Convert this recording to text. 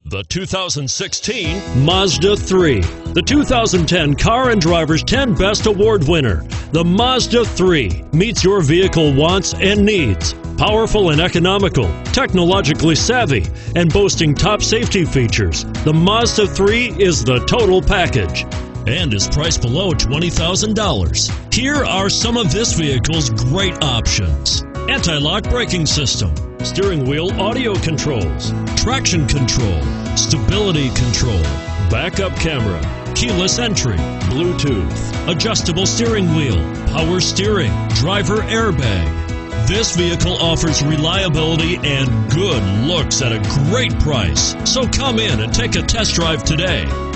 The 2016 Mazda 3. The 2010 Car and Driver's 10 Best Award winner. The Mazda 3 meets your vehicle wants and needs. Powerful and economical, technologically savvy, and boasting top safety features, the Mazda 3 is the total package and is priced below $20,000. Here are some of this vehicle's great options: anti-lock braking system, steering wheel audio controls, traction control, stability control, backup camera, keyless entry, Bluetooth, adjustable steering wheel, power steering, driver airbag. This vehicle offers reliability and good looks at a great price. So come in and take a test drive today.